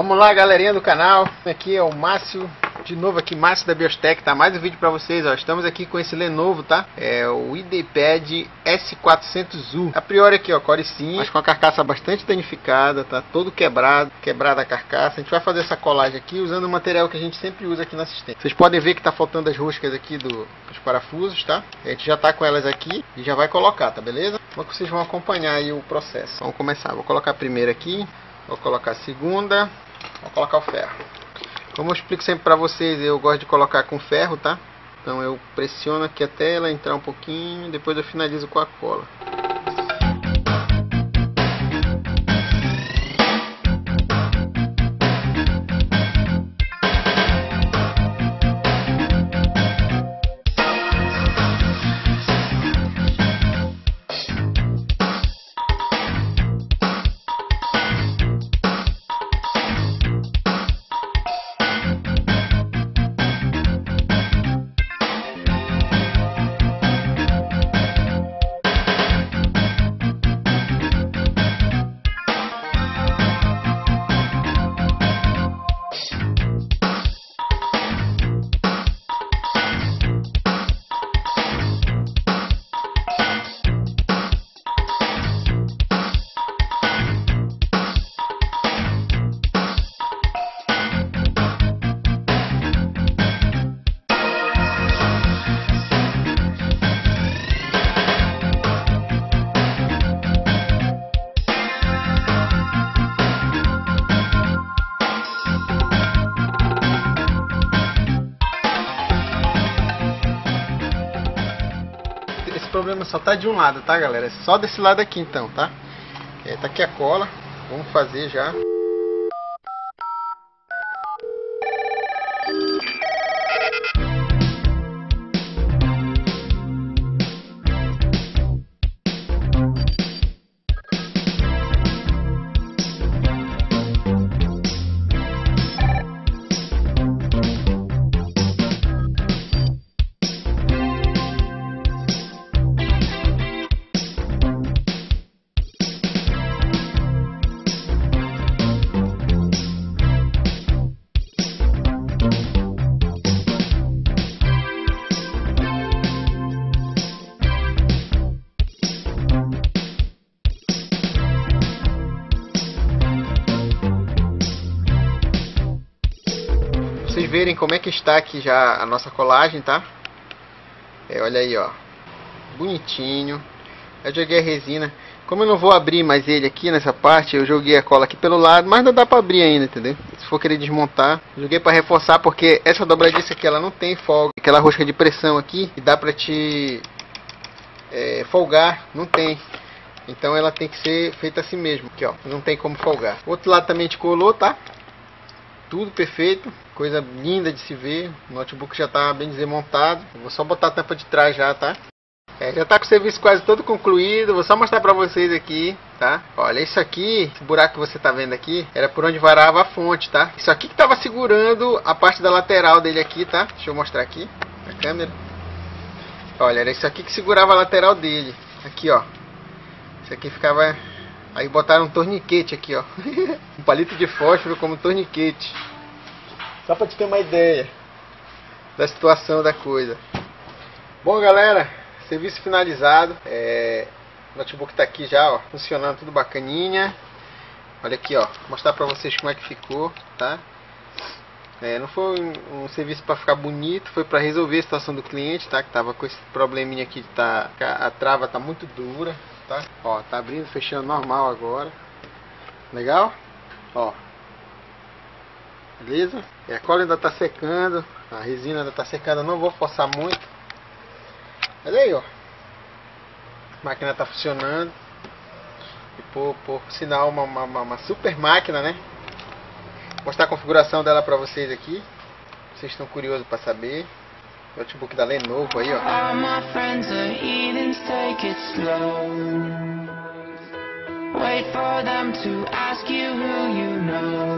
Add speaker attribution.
Speaker 1: Vamos lá, galerinha do canal. Aqui é o Márcio, de novo aqui, Márcio da Biostech, tá? Mais um vídeo pra vocês, ó. Estamos aqui com esse Lenovo, tá? É o IdeaPad S400U. A priori aqui, ó, Core 5, mas com a carcaça bastante danificada, tá? Todo quebrado, quebrada a carcaça. A gente vai fazer essa colagem aqui usando o material que a gente sempre usa aqui na assistência. Vocês podem ver que tá faltando as roscas aqui dos parafusos, tá? A gente já tá com elas aqui e já vai colocar, tá beleza? Então vocês vão acompanhar aí o processo. Vamos começar. Vou colocar a primeira aqui, vou colocar a segunda, vou colocar o ferro. Como eu explico sempre pra vocês, eu gosto de colocar com ferro, tá? Então eu pressiono aqui até ela entrar um pouquinho, depois eu finalizo com a cola. O problema só tá de um lado, tá, galera? É só desse lado aqui então, tá? Tá aqui a cola. Vamos fazer já. Vocês verem como é que está aqui já a nossa colagem, tá? Olha aí, ó, bonitinho. Eu joguei a resina. Como eu não vou abrir mais ele aqui nessa parte, eu joguei a cola aqui pelo lado, mas não dá pra abrir ainda, entendeu? Se for querer desmontar, joguei pra reforçar, porque essa dobradiça aqui, ela não tem folga. Aquela rosca de pressão aqui, que dá pra te folgar, não tem. Então ela tem que ser feita assim mesmo, aqui ó, não tem como folgar. O outro lado também a gente colou, tá? Tudo perfeito, coisa linda de se ver. O notebook já está bem desmontado. Vou só botar a tampa de trás já, tá? Já está com o serviço quase todo concluído. Vou só mostrar para vocês aqui, tá? Olha, isso aqui, esse buraco que você está vendo aqui, era por onde varava a fonte, tá? Isso aqui que estava segurando a parte da lateral dele aqui, tá? Deixa eu mostrar aqui na câmera. Olha, era isso aqui que segurava a lateral dele. Aqui, ó. Isso aqui ficava... Aí botaram um torniquete aqui, ó. Um palito de fósforo como torniquete. Só pra te ter uma ideia da situação da coisa. Bom, galera, serviço finalizado. O notebook tá aqui já, ó, funcionando tudo bacaninha. Olha aqui, ó, vou mostrar pra vocês como é que ficou, tá? Não foi um serviço pra ficar bonito, foi pra resolver a situação do cliente, tá? Que tava com esse probleminha aqui de a trava tá muito dura. Tá? Ó, tá abrindo, fechando normal agora. Legal? Ó. Beleza? E a cola ainda tá secando. A resina ainda tá secando. Eu não vou forçar muito. Olha aí, ó. A máquina tá funcionando. E por sinal, uma super máquina, né? Vou mostrar a configuração dela pra vocês aqui. Vocês estão curiosos pra saber. Notebook da Lenovo aí, ó. All my friends are heathens, take it slow. Wait for them to ask you who you know.